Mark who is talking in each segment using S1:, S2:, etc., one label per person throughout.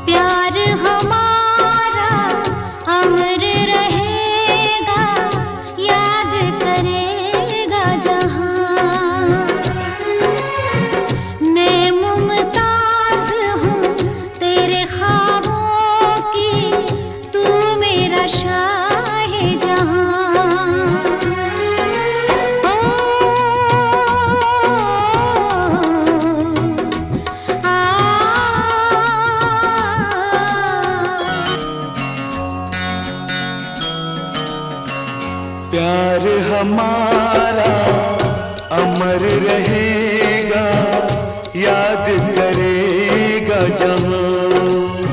S1: प्यार हमारा अमर रहेगा, याद करेगा जहां। मैं मुमताज हूँ तेरे ख्वाबों की, तू मेरा शाहे जहां।
S2: प्यार हमारा अमर रहेगा, याद करेगा जहां।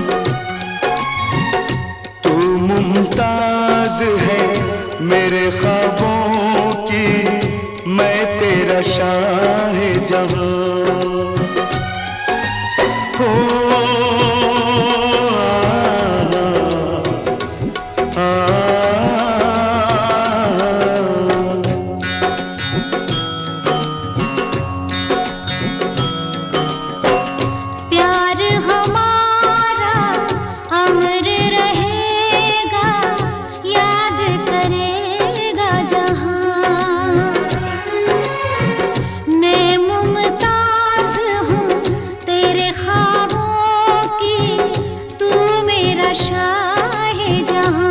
S2: तू मुमताज है मेरे ख्वाबों की, मैं तेरा शाह जहां।
S1: प्यार हमारा अमर रहेगा, याद करेगा जहां। मैं मुमताज हूँ तेरे ख्वाबों की, तू मेरा शाहे जहां।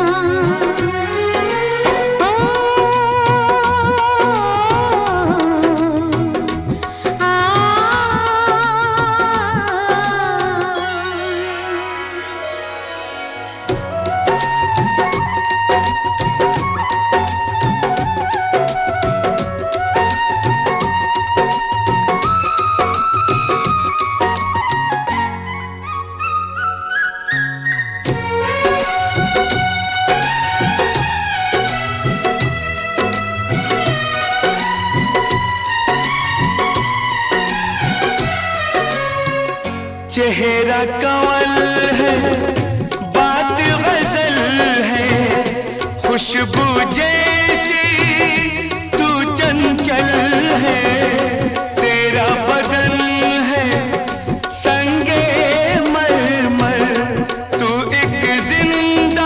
S2: चेहरा कंवल है, बात गजल है, खुशबू जैसी तू चंचल है। तेरा बदन है संगे मरमर, तू एक जिंदा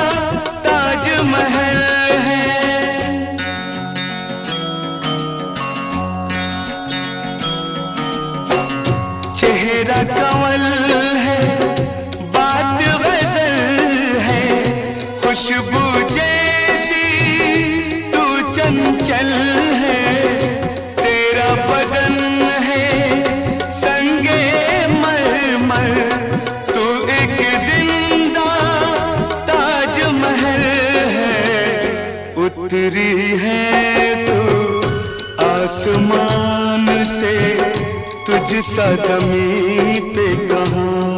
S2: ताजमहल है। चेहरा कंवल है, बात गजल है, खुशबू जैसी तू चंचल है। तेरा बदन है संगे मरमर, तू एक जिंदा ताजमहल है। उतरी है तू आसमान से, तुझ सा ज़मीं पे कहाँ।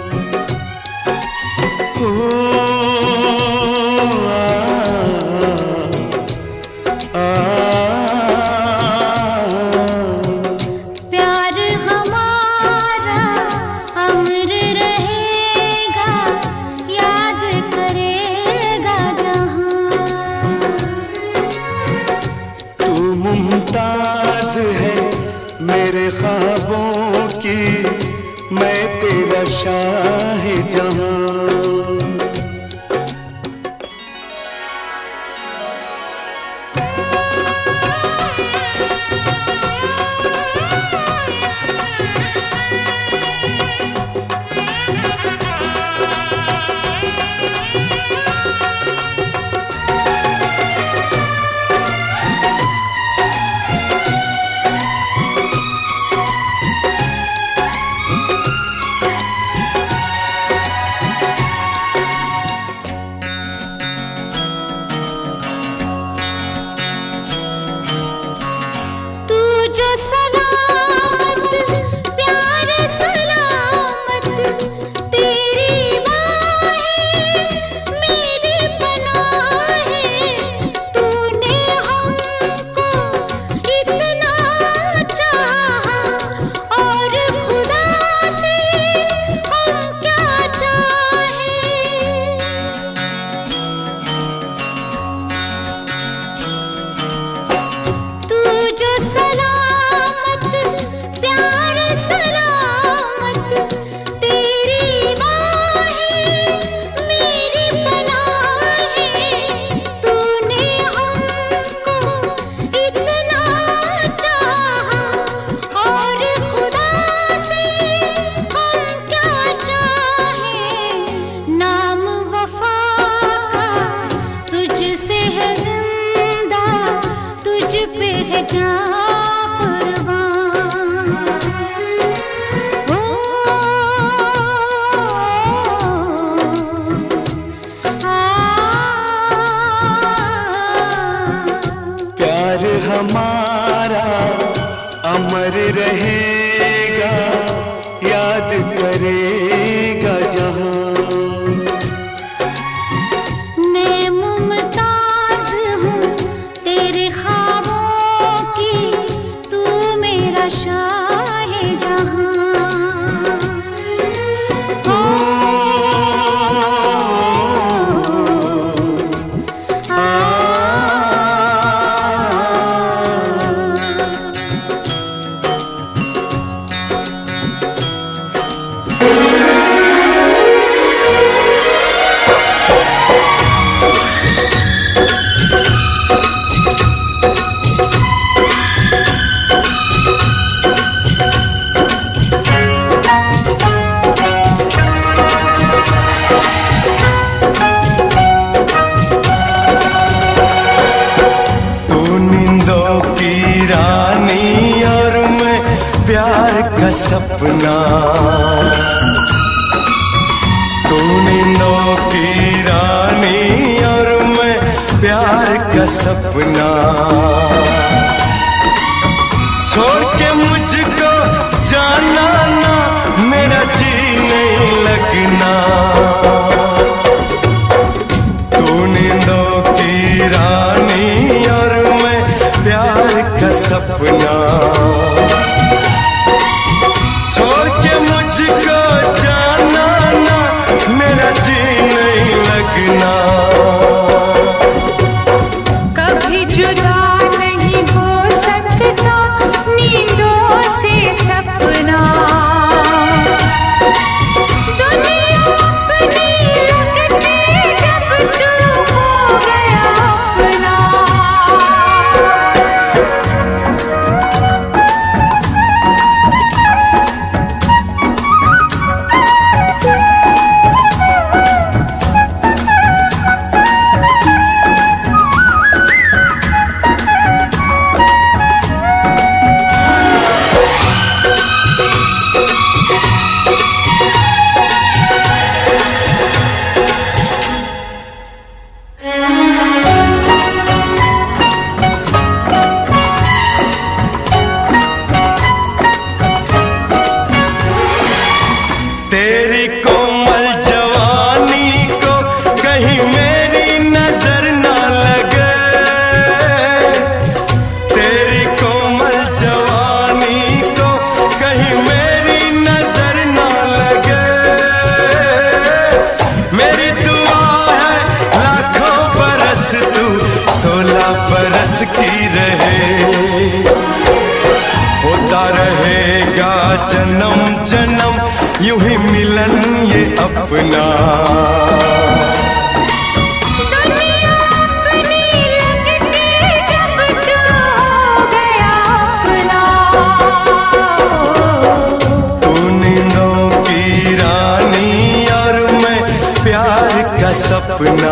S1: प्यार हमारा अमर रहेगा, याद करेगा जहां।
S2: तू मुमताज है मेरे ख्वाबों की, मैं तेरा शाह जहां। सपना। छोड़ के मुझको जाना ना, मेरा जी नहीं लगना। तू नींदों की रानी और मैं प्यार का सपना। छोड़ के मुझको जाना ना, मेरा जी नहीं लगना।
S1: कभी जुदा नहीं हो सकता नींदों से सपना। दुनिया अपनी लगती जब तू हो गया अपना।
S2: तेरी कोमल जवानी को कहीं मेरी नजर न लगे। तेरी कोमल जवानी को कहीं मेरी नजर न लगे। मेरी दुआ है लाखों बरस तू 16 बरस की रहे। होता रहेगा जन्म जन्म यूं ही मिलन ये अपना।
S1: दुनिया अपनी लगती जब तू हो गया अपना।
S2: तू नींदों की रानी और मैं प्यार का सपना।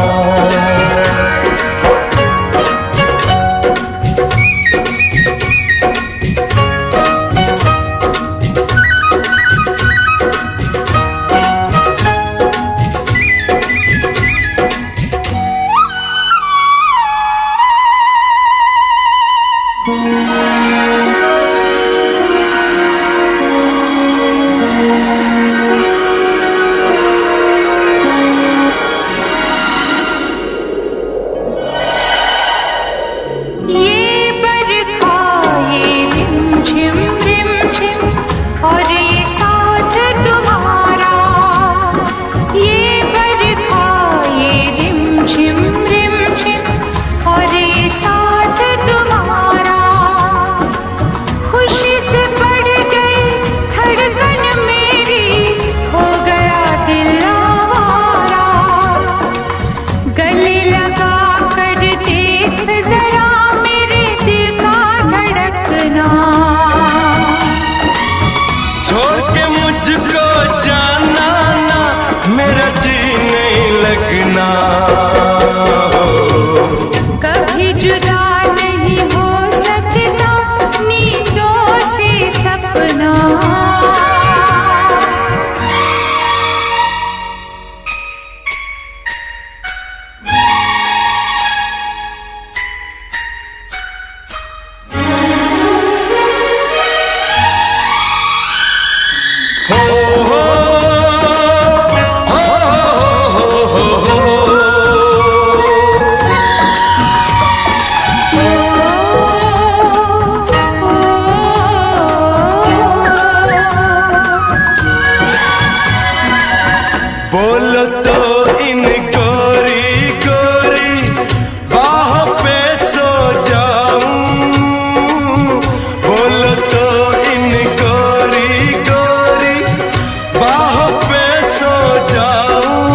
S1: ये बरखा ये रिमझिम रिमझिम और ये साथ तुम्हारा। ये बरखा ये रिमझिम रिमझिम और ये साथ तुम्हारा। खुशी से बढ़ गई धड़कन मेरी, हो गया दिल आवारा। गले लगा कर देख जरा मेरे दिल का धड़कना।
S2: छोड़ के मुझको जाना ना, मेरा जी नहीं लगना।
S1: कभी जुदा नहीं हो सकता नींदों से सपना।
S2: हो हो बोलो तो इन गोरी गोरी बाहों पे सो जाऊं। बोलो तो इन गोरी गोरी बाहों पे सो जाऊं।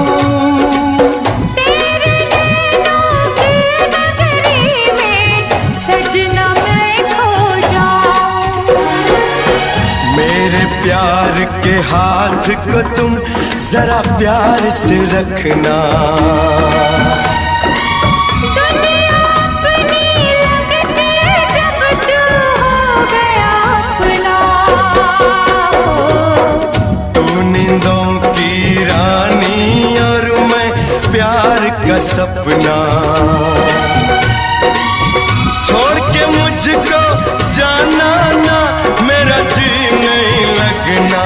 S1: तेरे नैनों की नगरी में सजना मैं खो जाऊं।
S2: मेरे प्यार के हाथ को तुम जरा प्यार से रखना।
S1: दुनिया अपनी लगती जब तू हो गया अपना।
S2: तू नींदों की रानी और मैं प्यार का सपना। मुझको जाना ना, मेरा जी नहीं लगना।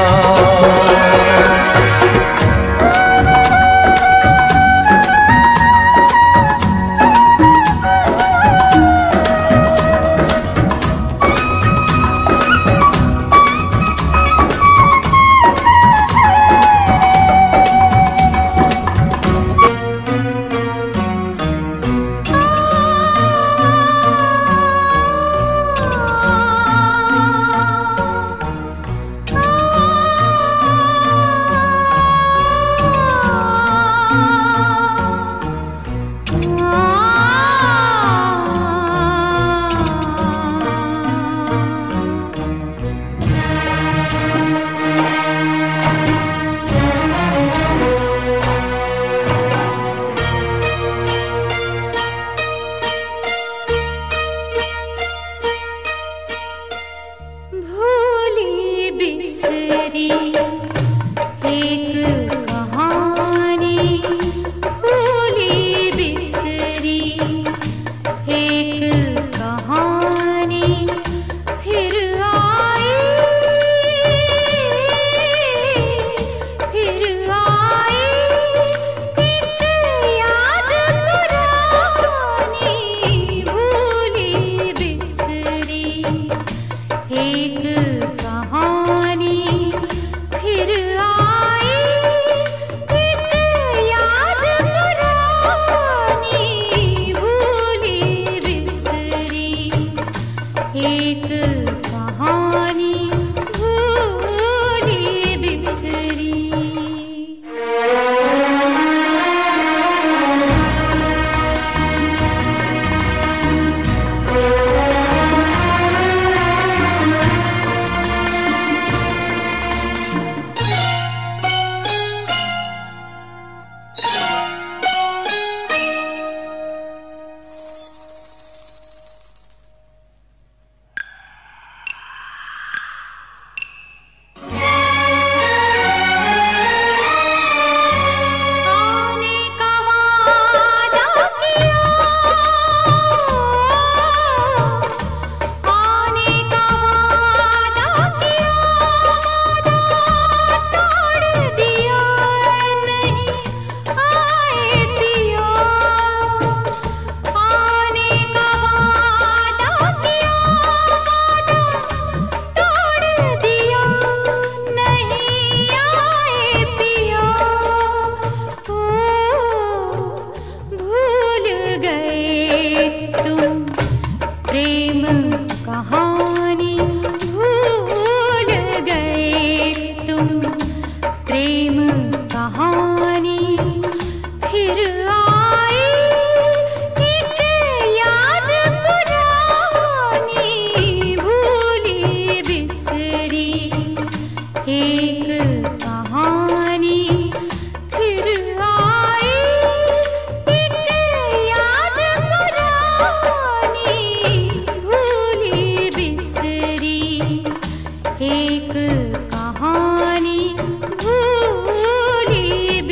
S1: एक कहानी भूली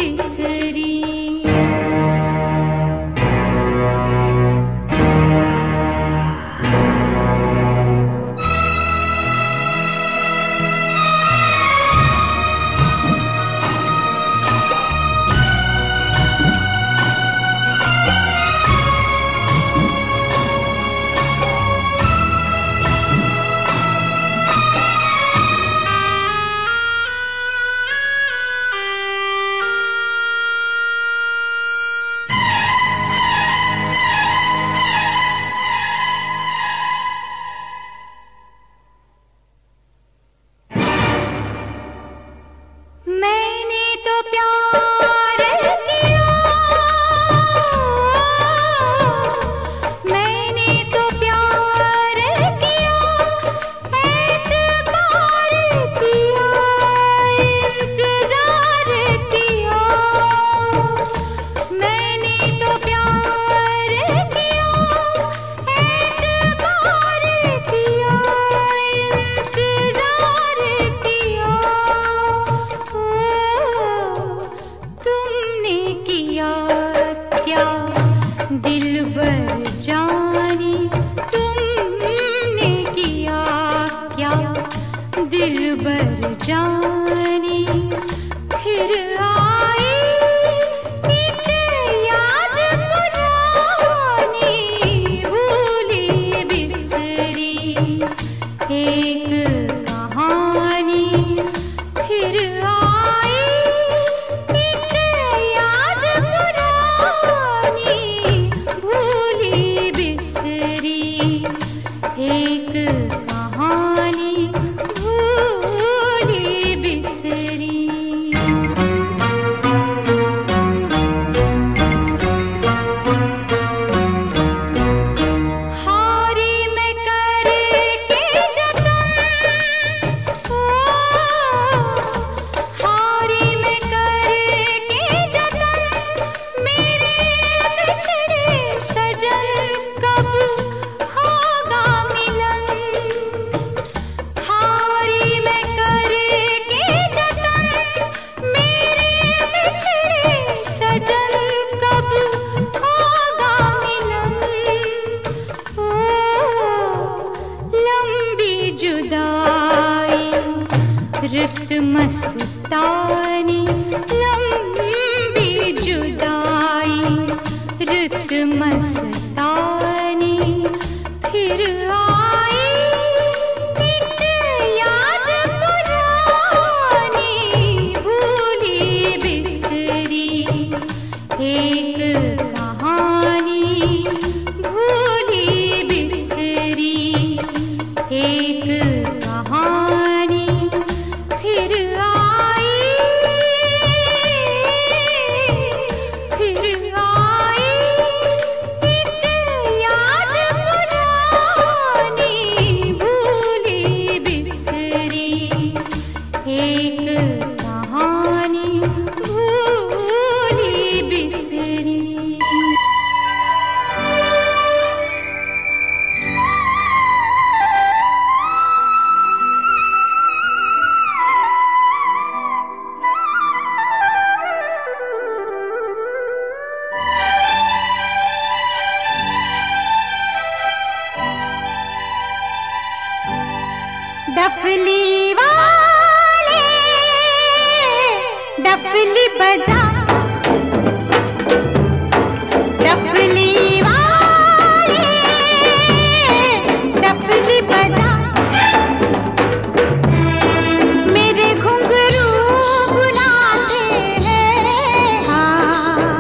S1: डफली बजा, डफली वाले डफली बजा, मेरे घुंघरू बुलाते हैं। हाँ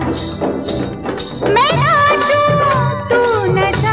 S1: मैं नाचूं तू नचा,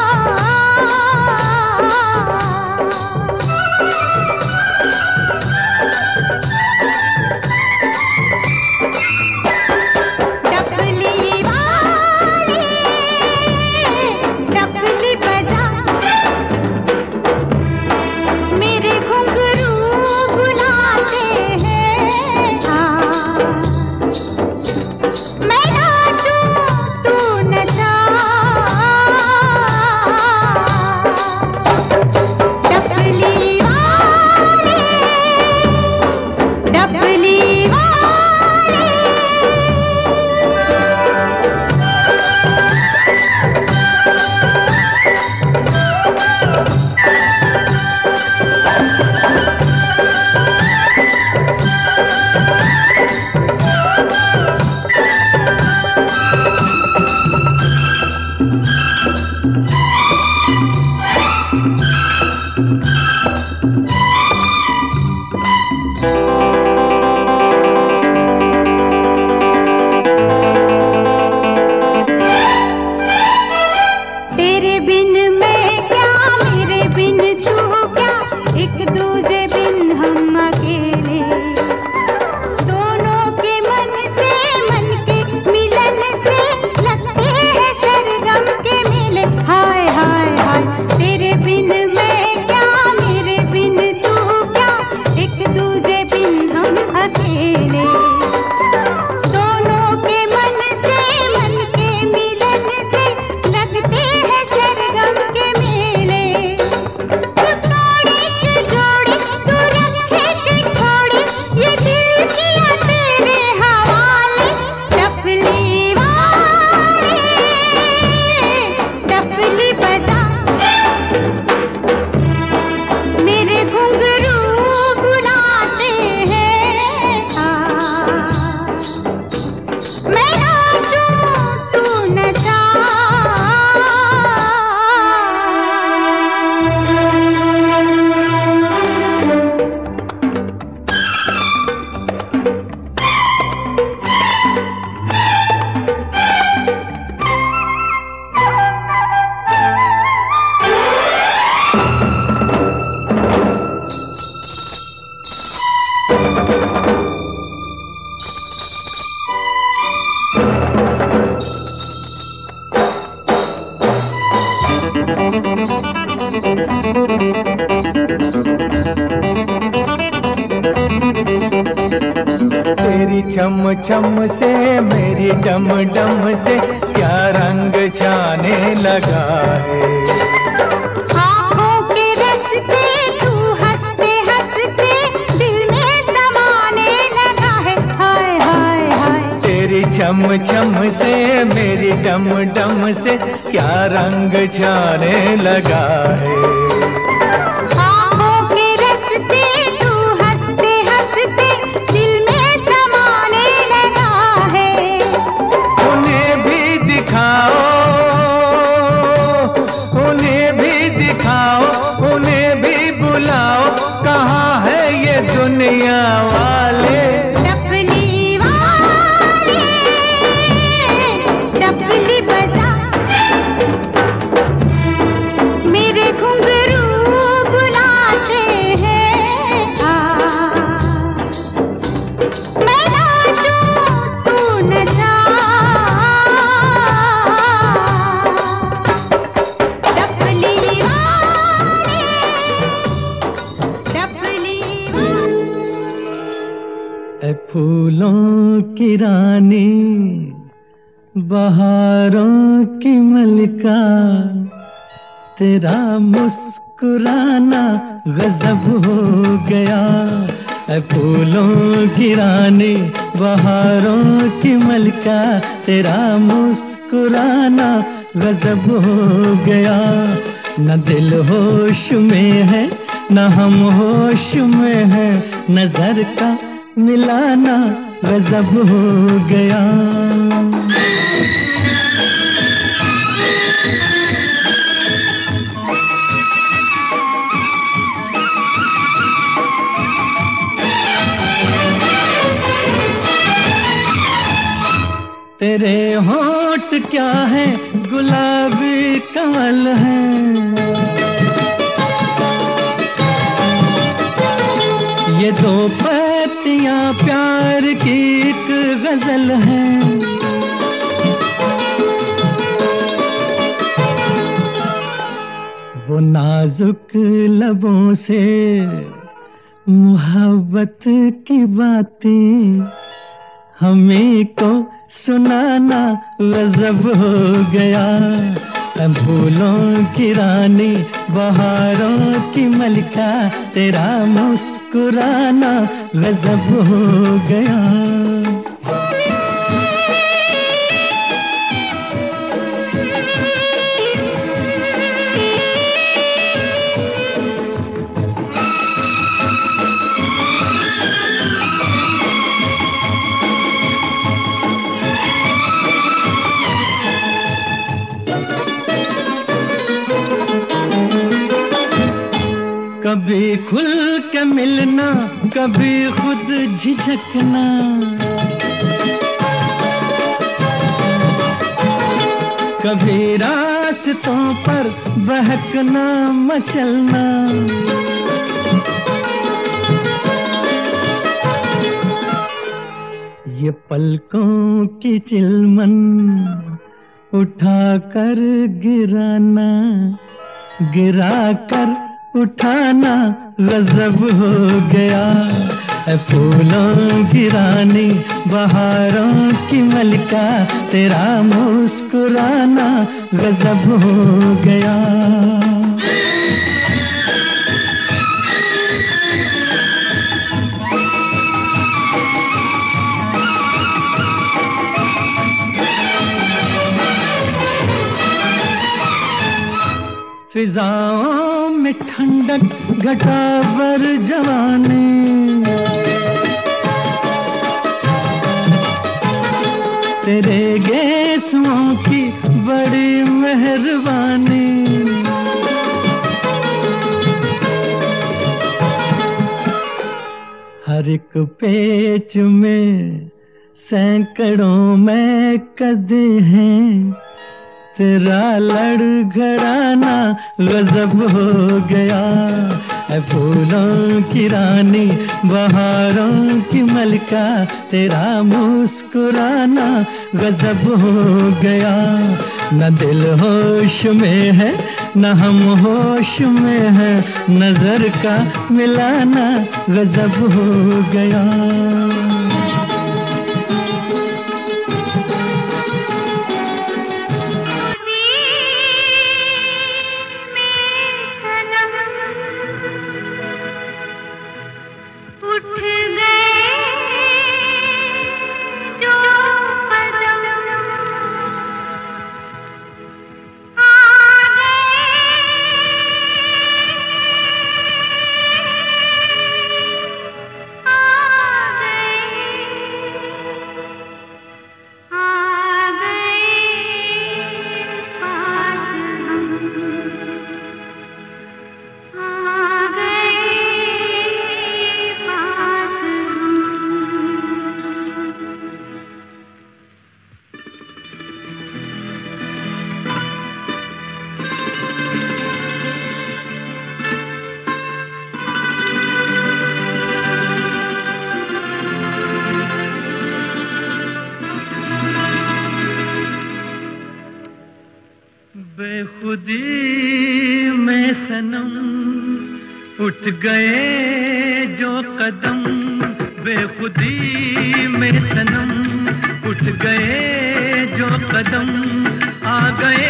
S3: तेरी छम छम से मेरी डम डम से क्या रंग जाने लगा है।
S1: आँखों के रस्ते तू हंसते हंसते दिल में समाने लगा है। हाय हाय हाय
S3: तेरी छम छम से मेरी डम डम से क्या रंग जाने लगा है। कहाँ है ये दुनिया वाले,
S1: डफली वाले डफली बजा, मेरे घुंघरू बुलाते हैं। मैं नाचूं तू नचा,
S3: फूलों की रानी बहारों की मलिका, तेरा मुस्कुराना गजब हो गया। फूलों की रानी बहारों की मलिका, तेरा मुस्कुराना गजब हो गया। न दिल होश में है न हम होश में है, नजर का मिलाना गजब हो गया। तेरे होंठ क्या है गुलाबी कमल है, ये दो पत्तियां प्यार की एक गजल है। वो नाजुक लबों से मोहब्बत की बातें हमें को सुनाना गजब हो गया। फूलों की रानी बहारों की मलिका, तेरा मुस्कुराना गजब हो गया। कभी खुल के मिलना, कभी खुद झिझकना, कभी रास्तों पर बहकना मचलना। ये पलकों की चिलमन उठा कर गिराना, गिरा कर उठाना गजब हो गया। फूलों की रानी बहारों की मलिका, तेरा मुस्कुराना गजब हो गया। फिजाओं में ठंडक घटावर जवानी, तेरे गेसुओं की बड़ी मेहरबानी। हर एक पेच में सैकड़ों में कदे हैं, तेरा लड़खड़ाना गजब हो गया। फूलों की रानी बहारों की मलिका, तेरा मुस्कुराना गजब हो गया। न दिल होश में है न हम होश में है, नजर का मिलाना गजब हो गया। बेखुदी में सनम उठ गए जो कदम, बेखुदी में सनम उठ गए जो कदम, आ गए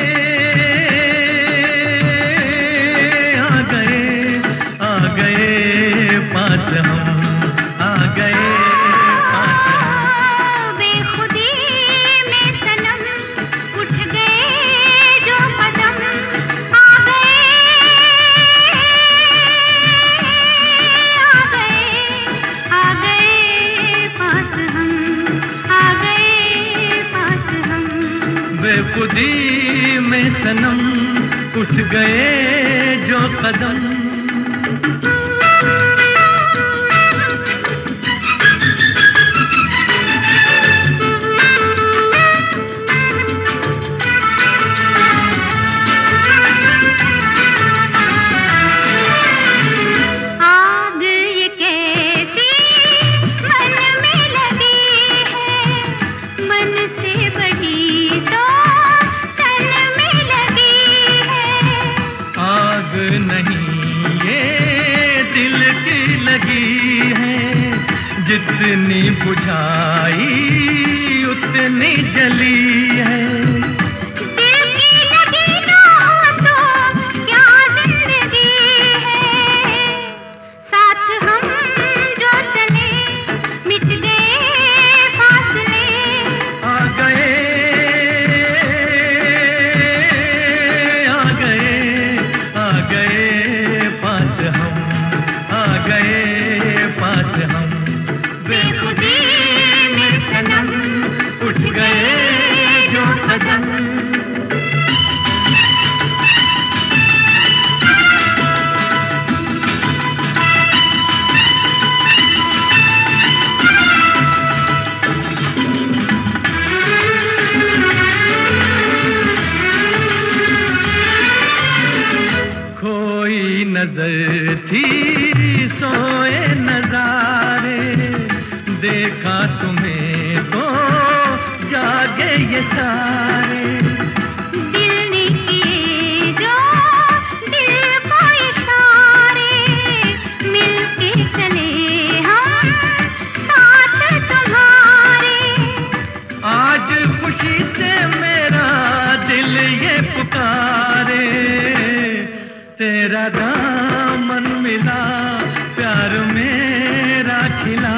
S3: आ गए आ गए पास हम, आ गए पास हम।
S1: बेखुदी में सनम उठ गए जो कदम, आ गए आ गए आ गए
S3: बेखुदी में सनम उठ गए जो कदम। जितनी बुझाई उतनी जली है।
S1: दिल की लगी ना हो तो क्या जिंदगी है। साथ हम जो चले मिट गए फासले।
S3: आ गए आ गए आ गए पास हम, आ गए पास हम।
S1: बेखुदी में सनम
S3: उठ गए जो कदम। खोई नजर थी सोए नजारे, देखा तुम्हें तो जागे ये सारे।
S1: दिल ने किए जो दिल को इशारे, मिलके चले हम साथ तुम्हारे।
S3: आज खुशी से मेरा दिल ये पुकारे, तेरा दामन मिला प्यार मेरा खिला।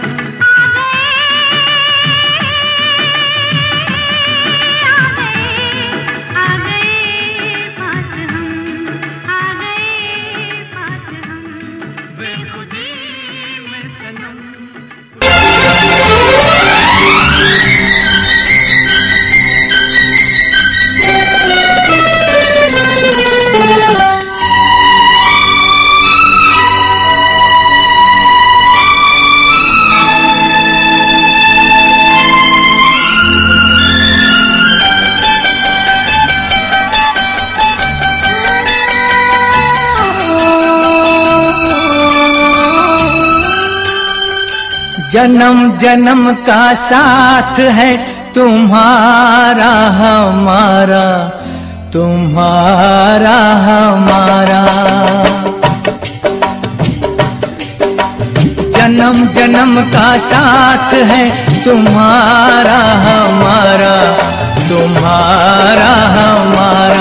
S3: जन्म जन्म का साथ है तुम्हारा हमारा, तुम्हारा हमारा। जन्म जन्म का साथ है तुम्हारा हमारा, तुम्हारा हमारा।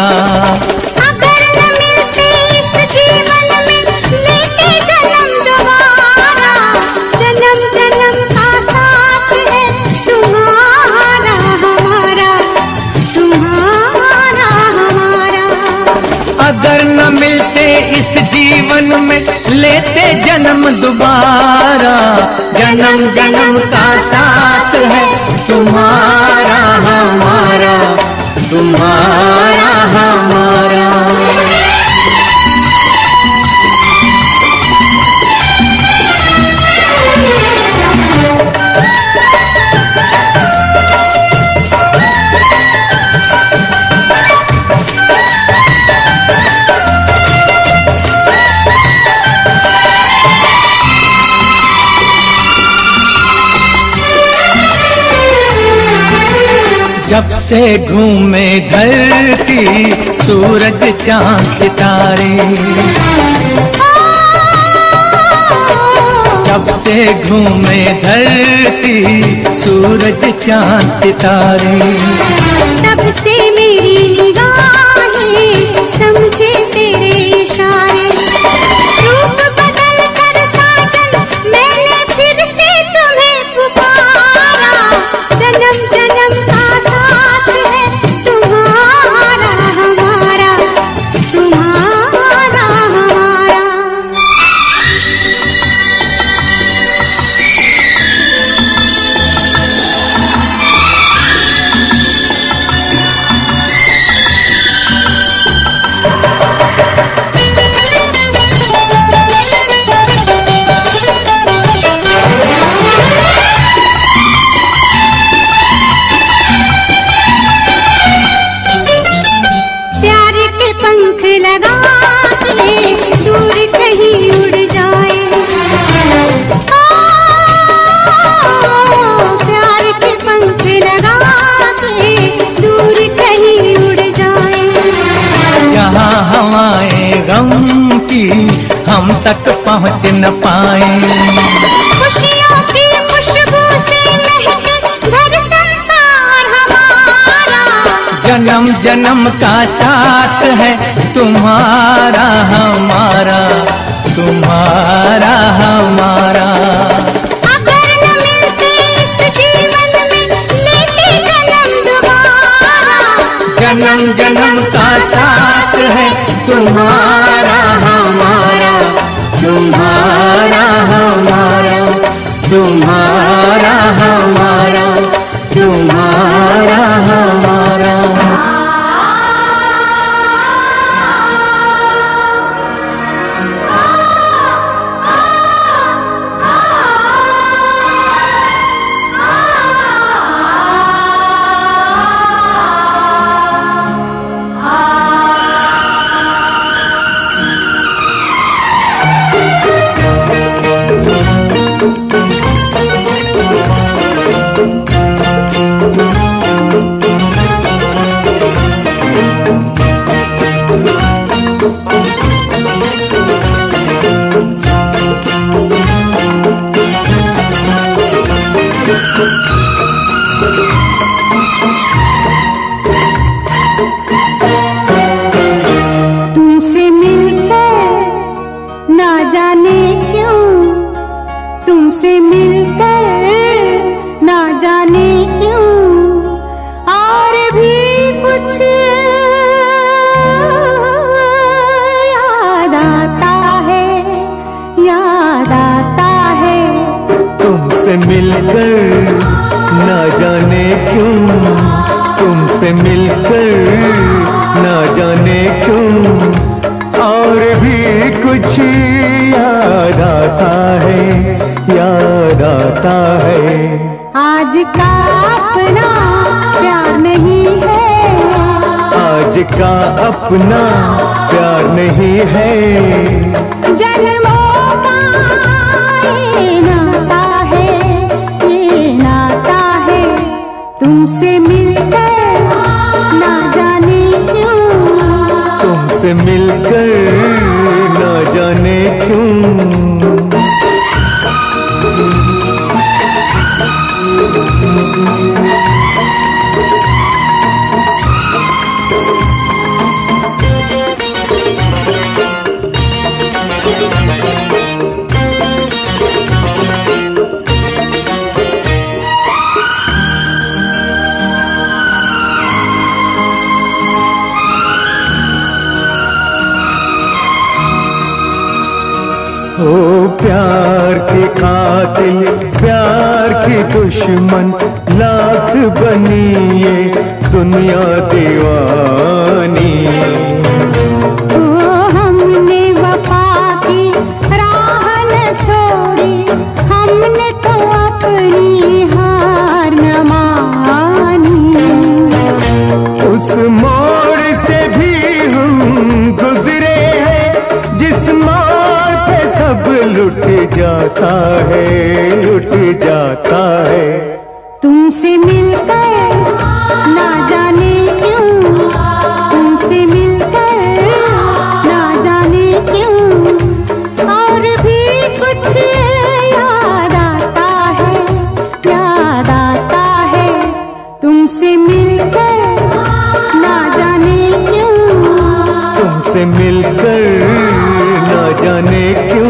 S3: अगर न मिलते इस जीवन में लेते जन्म दोबारा, जन्म जन्म का साथ है तुम्हारा हमारा, तुम्हारा हमारा। जब से घूमे धरती सूरज चांद सितारे, जब से घूमे धरती सूरज चांद सितारे।
S1: तब से मेरी निगाहें समझे तेरे इशारे। रूप बदल कर साजन मैंने फिर से तुम्हें पुकारा। जन्म जन्म का साथ है तुम्हारा हमारा, तुम्हारा हमारा।
S3: तक पहुँच न पाए।
S1: खुशियों की खुशबू से महके घर संसार हमारा,
S3: जन्म जन्म का साथ है तुम्हारा हमारा, तुम्हारा हमारा।
S1: अगर न मिलते इस जीवन में लेते जन्म दोबारा,
S3: जन्म जन्म का साथ है तुम्हारा हमारा, तुम्हारा हमारा, तुम्हारा हमारा, तुम्हारा हमारा।
S1: तुमसे मिलकर ना जाने क्यों, तुमसे मिलकर ना जाने क्यों, और भी कुछ याद आता है, याद आता है।
S3: तुमसे मिलकर ना जाने क्यों, तुमसे मिलकर ना जाने क्यों, और भी कुछ याद आता है, याद आता है।
S1: आज का अपना प्यार नहीं है,
S3: आज का अपना प्यार नहीं है,
S1: जन्मों का ये नाता है, ये नाता है। तुमसे मिलकर ना जाने क्यों,
S3: तुमसे मिलकर ना जाने क्यों। ओ प्यार की कातिल, प्यार की दुश्मन, लाख बनी ये दुनिया दीवानी।
S1: ओ हमने वफा की राह न छोड़ी, हमने तो अपनी हार न मानी।
S3: उस मोड़ से भी हम गुजरे हैं जिस मोड़ पे सब लुट जाता है, लुट जाता है।
S1: तुमसे मिलकर ना जाने क्यों, तुमसे मिलकर ना जाने क्यों, और भी कुछ याद आता है, याद आता है। तुमसे मिलकर ना जाने क्यों,
S3: तुमसे मिलकर ना जाने क्यों।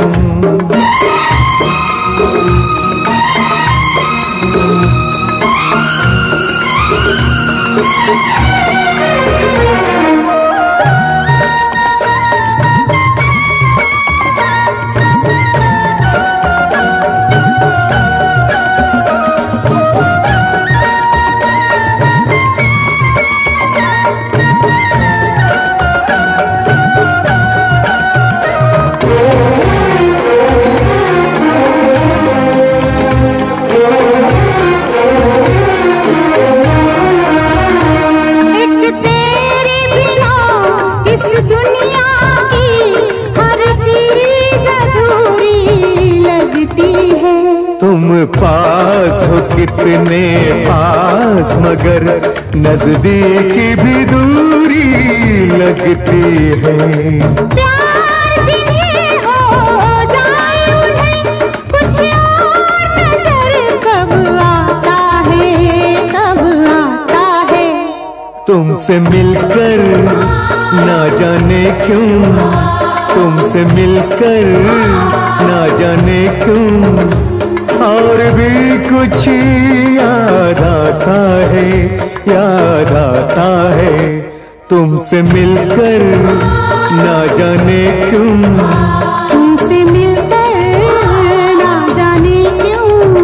S3: तुम पास हो कितने पास, मगर नजदीक भी दूरी लगती है।
S1: प्यार जिन्हें हो
S3: तुमसे मिलकर ना जाने क्यों, तुमसे मिलकर ना जाने क्यों और भी कुछ याद आता है, याद आता है। तुमसे मिलकर ना जाने क्यों,
S1: तुमसे मिलकर ना जाने क्यों।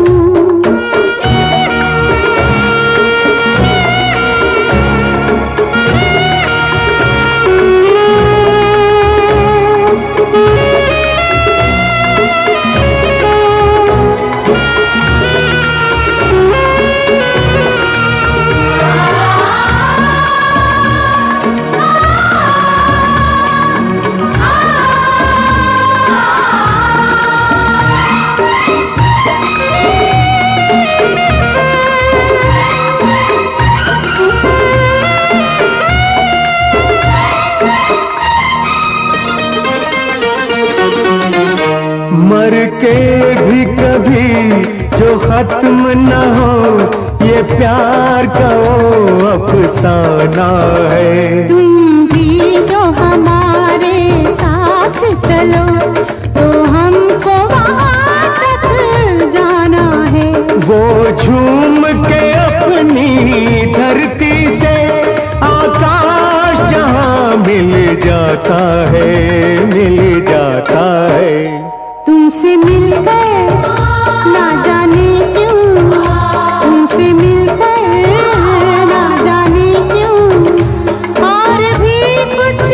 S3: मर के भी कभी जो खत्म न हो, ये प्यार का वो अफसाना है।
S1: तुम भी जो हमारे साथ चलो तो हमको वहाँ तक जाना है।
S3: वो झूम के अपनी धरती से आकाश जहाँ मिल जाता है, मिल जाता है।
S1: तुमसे मिलकर ना जाने क्यों, तुमसे मिलकर ना जाने क्यों और भी कुछ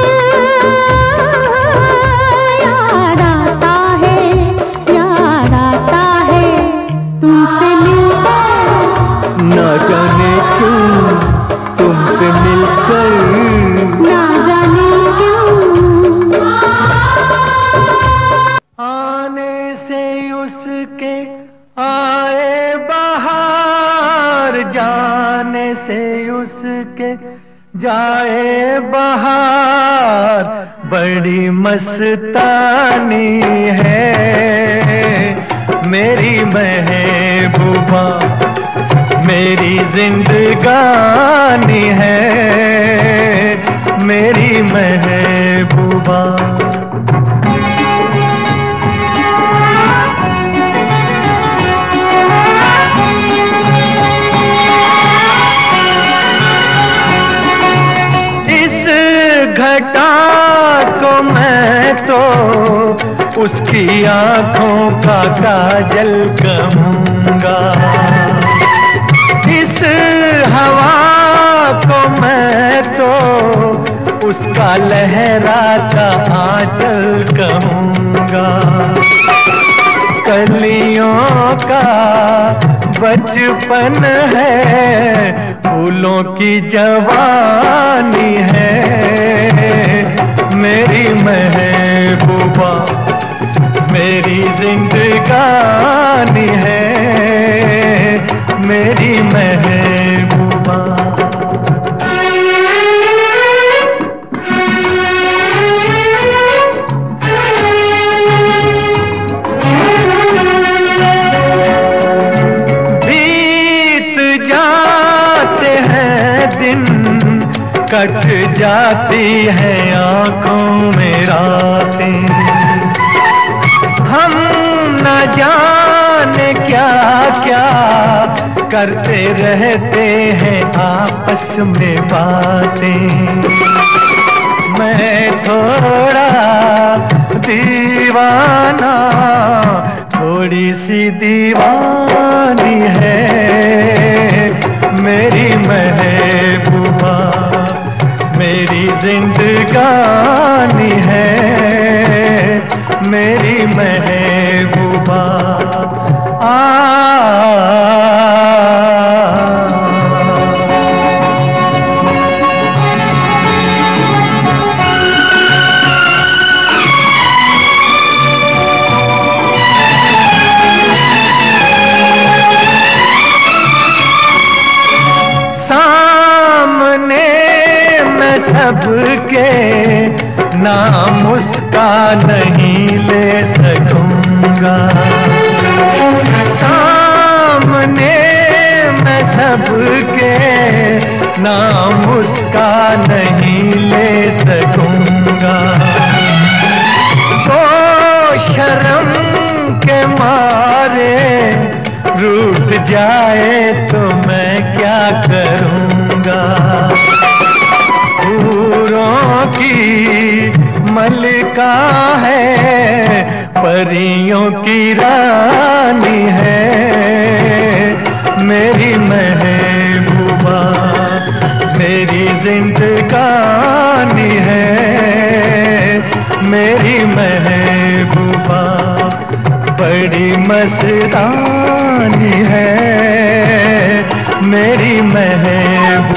S1: याद आता है, याद आता है। तुमसे मिलकर
S3: ना जाने क्यों, तुमसे मिलकर
S1: ना जाने क्यों।
S3: आने से उसके आए बहार, जाने से उसके जाए बहार। बड़ी मस्तानी है मेरी महबूबा, मेरी जिंदगानी है मेरी महबूबा। घटा को मैं तो उसकी आंखों का काजल कहूँगा, इस हवा को मैं तो उसका लहराता आंचल कहूँगा। कलियों का बचपन है, फूलों की जवानी है मेरी महबूबा, मेरी जिंदगानी है मेरी महबूबा। कट जाती है आंखों में रातें, हम न जाने क्या क्या करते रहते हैं आपस में बातें। मैं थोड़ा दीवाना, थोड़ी सी दीवानी है मेरी महबूबा, मेरी जिंदगानी है मेरी महबूबा। सबके नाम उसका नहीं ले सकूंगा, सामने मैं सबके नाम उसका नहीं ले सकूंगा। तो शर्म के मारे रूठ जाए तो मैं क्या करूंगा। हूरों की मलिका है, परियों की रानी है, मेरी महबूबा मेरी जिंदगानी है, मेरी महबूबा बड़ी मस्तानी है, मेरी महबूबा।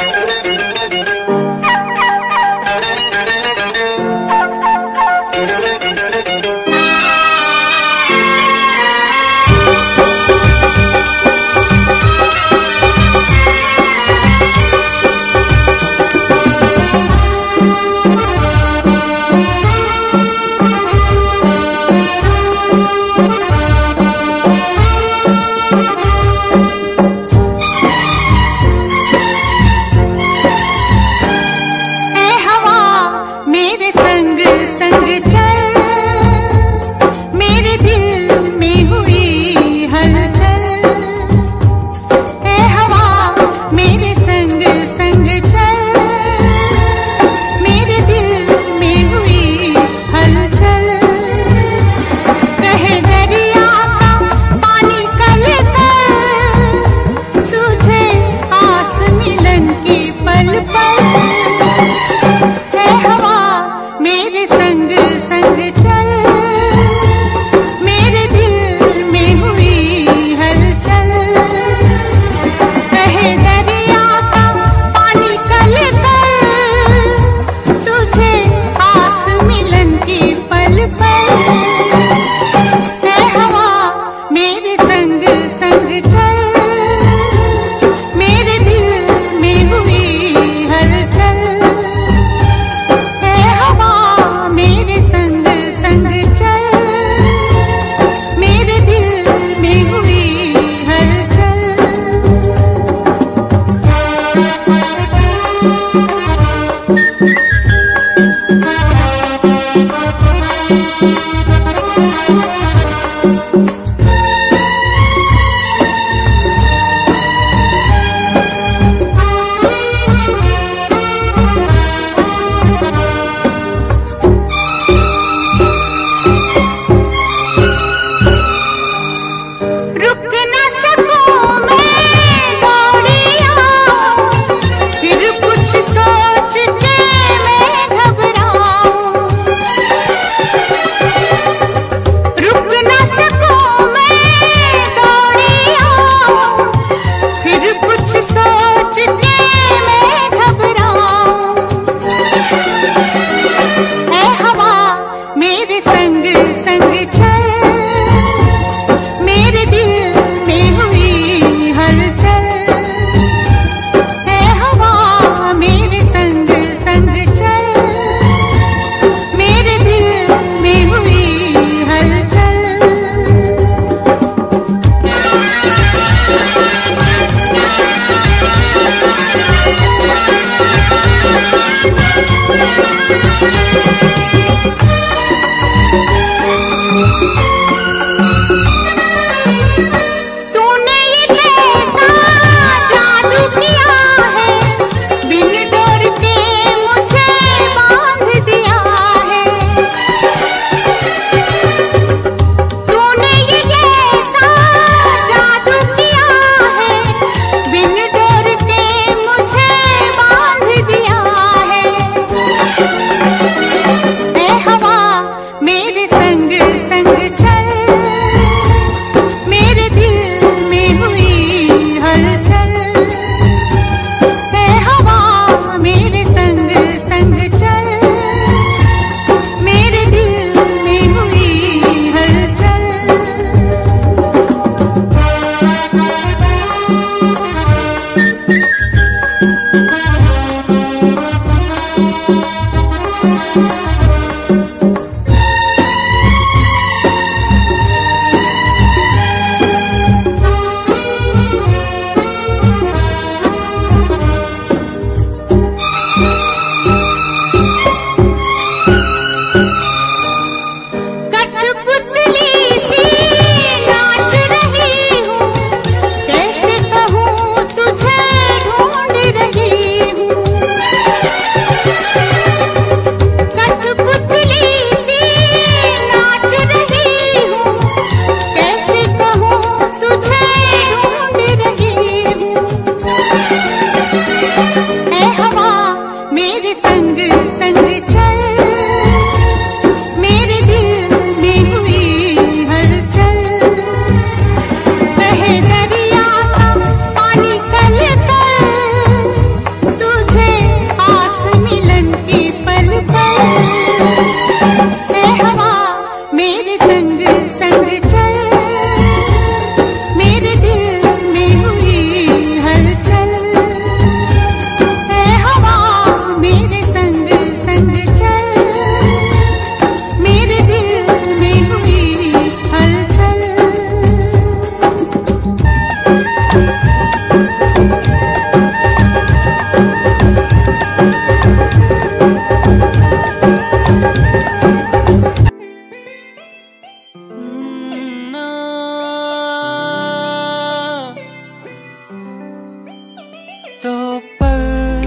S4: दो पल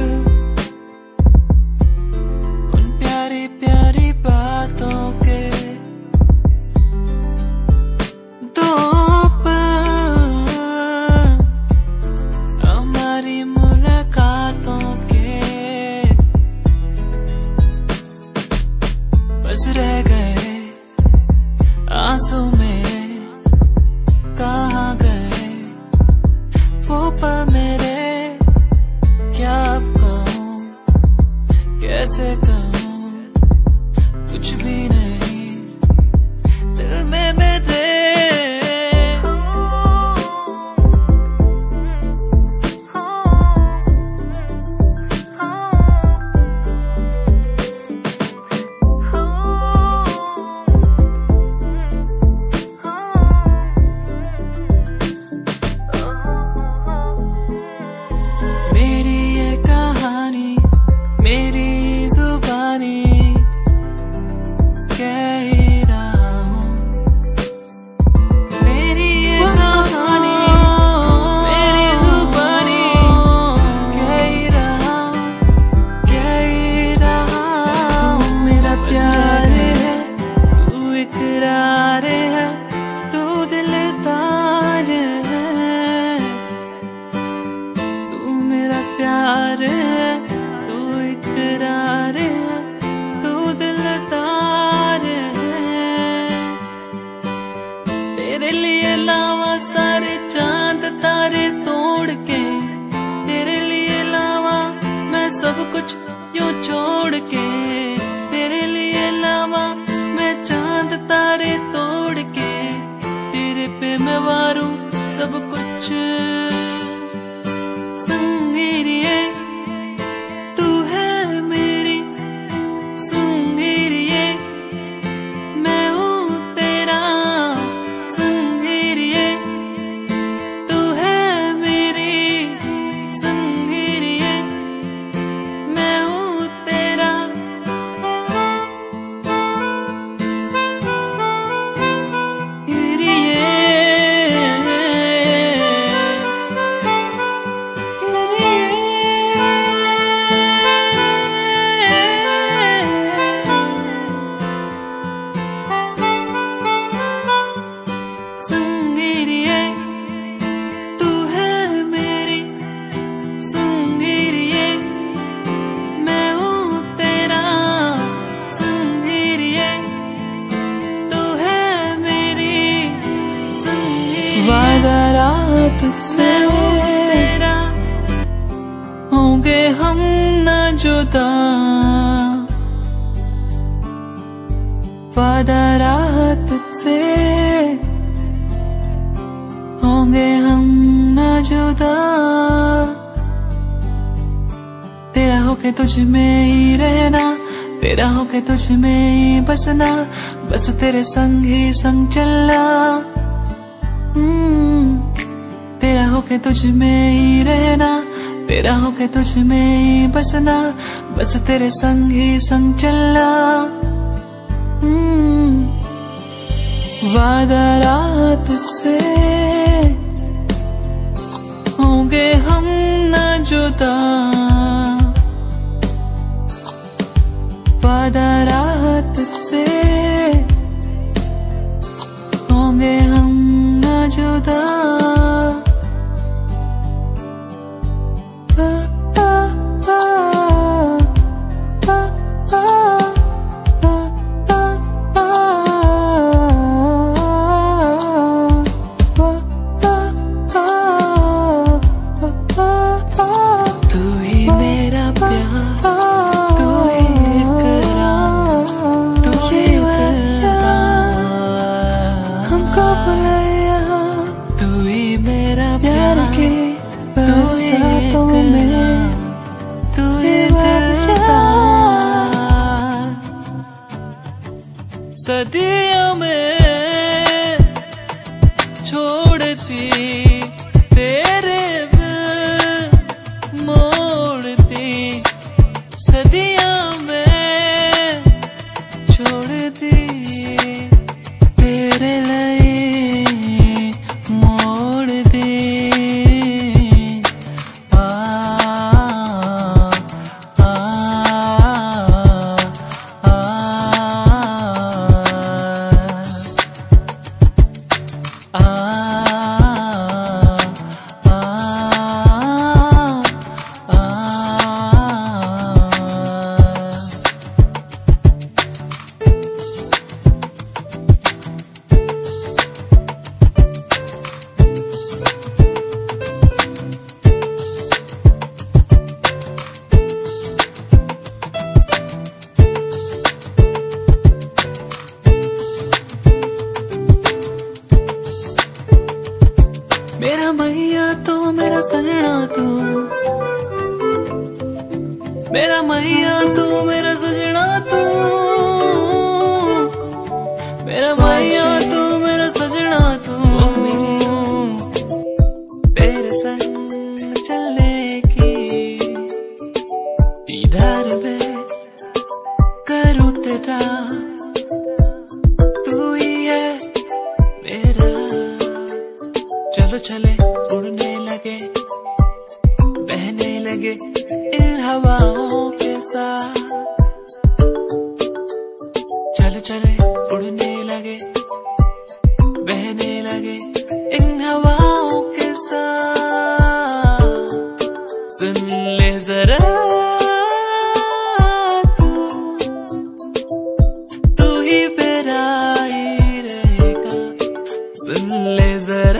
S4: उन प्यारी प्यारी बातों के, दो पल हमारी मुलाकातों के, बस रह गए आंसू में, कहाँ गए वो पल मेरे, क्या अब कहूँ कैसे कहूँ, कुछ भी नहीं दिल में मेरे। मेरी ये कहानी मेरी जुबानी कह ही रहा हूँ, मेरी ये कहानी मेरी जुबानी कह ही रहा हूँ। मेरा प्यार है तू इकरार है, तू दिलदार है, तू मेरा प्यार है, तू इकरार है, तू दिलदार है। तेरे लिए लावा सारे चांद तारे तोड़ के, तेरे लिए लावा मैं सब कुछ यूं छोड़ के, तेरे लिए लावा मैं चांद तारे तोड़ के, तेरे पे मैं वारूं सब कुछ। संगीरिये तू है मेरी, संगीरिये मैं हूँ तेरा, संगीरिये तू है मेरी, संगीरिये मैं हूँ तेरा। संगीरिये तू है मेरी, संगीरिये मैं हूँ तेरा, संगीरिये तू है मेरी, संगीरिये। वादा रात से तेरा, होंगे हम न जुदा, वादा रात से होंगे हम न जुदा, तेरा होके तुझ में ही रहना, तेरा होके तुझ में ही बसना, बस तेरे संग ही संग चलना। तेरा होके तुझ में ही रहना, तेरा होके तुझ में ही बसना, बस तेरे संग ही संग चलना। वादा रात से होंगे हम न जुदा, वादा रात से होंगे हम न जुदा। सदियों में छोड़ती तेरे बिन मोड़ती, सदियों में छोड़ती तेरे लिए मोड़ दी। सजना तू, मेरा मैया तू, मेरा सजना तू, मेरा मैया तू, मेरा सजना तू, तेरे संग चलने की दीदार में करूँ तेरा, तू ही है मेरा। चलो चले उड़ने लगे, बहने लगे इन हवाओं के साथ, चले चले उड़ने लगे, बहने लगे इन हवाओं के साथ। सुन ले जरा तू ही मेरा ही रहेगा, सुन ले जरा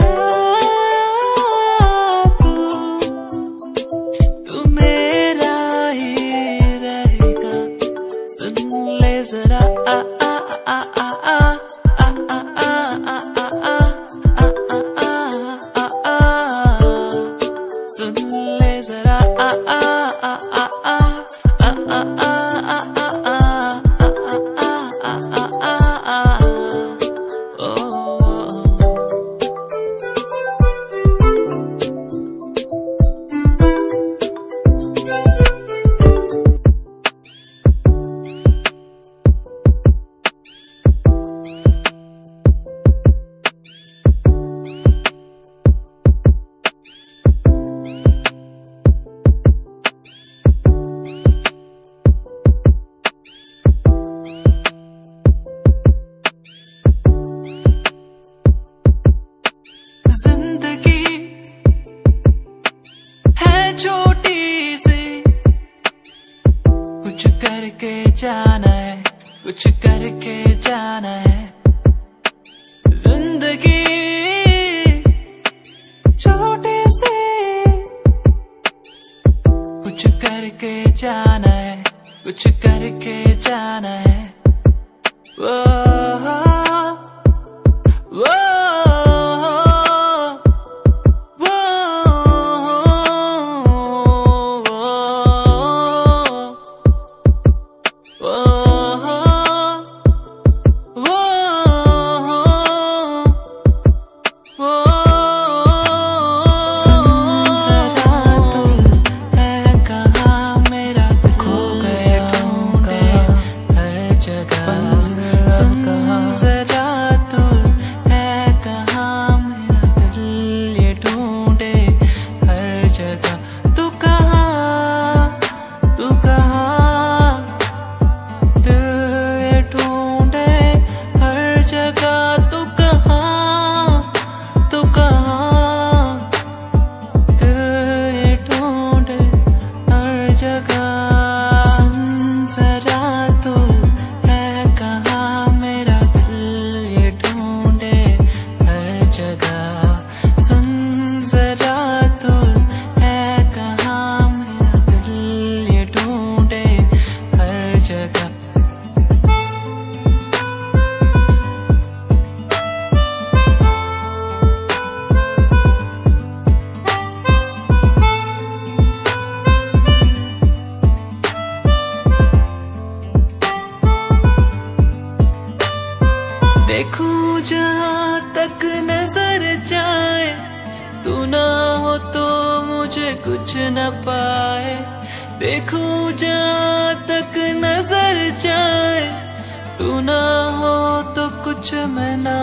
S4: जाना है, कुछ करके जाना है। जिंदगी छोटे से कुछ करके जाना है, कुछ करके जाना है। वो देखूं जहाँ तक नजर जाए, तू ना हो तो मुझे कुछ न पाए। देखूं जहाँ तक नजर जाए, तू ना हो तो कुछ मैं ना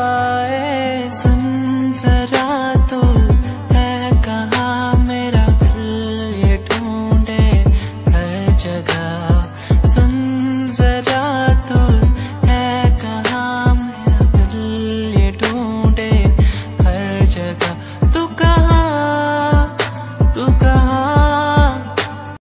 S4: पाए। सुन जरा तो है कहाँ मेरा दिल ये ढूंढे हर जगह। सुन जरा तो तू कहाँ